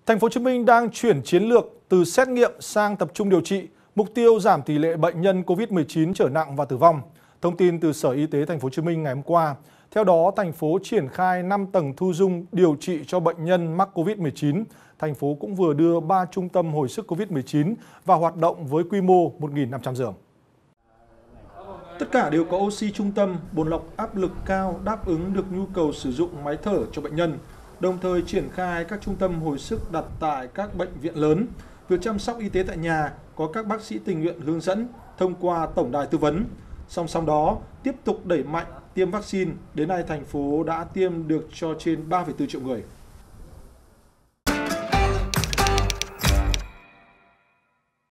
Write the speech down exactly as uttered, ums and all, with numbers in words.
Thành phố Hồ Chí Minh đang chuyển chiến lược từ xét nghiệm sang tập trung điều trị, mục tiêu giảm tỷ lệ bệnh nhân Covid mười chín trở nặng và tử vong. Thông tin từ Sở Y tế Thành phố Hồ Chí Minh ngày hôm qua. Theo đó, thành phố triển khai năm tầng thu dung điều trị cho bệnh nhân mắc Covid mười chín. Thành phố cũng vừa đưa ba trung tâm hồi sức Covid mười chín vào hoạt động với quy mô một nghìn năm trăm giường. Tất cả đều có oxy trung tâm, bồn lọc áp lực cao đáp ứng được nhu cầu sử dụng máy thở cho bệnh nhân, đồng thời triển khai các trung tâm hồi sức đặt tại các bệnh viện lớn. Việc chăm sóc y tế tại nhà có các bác sĩ tình nguyện hướng dẫn thông qua tổng đài tư vấn. Song song đó, tiếp tục đẩy mạnh tiêm vaccine. Đến nay, thành phố đã tiêm được cho trên ba phẩy bốn triệu người.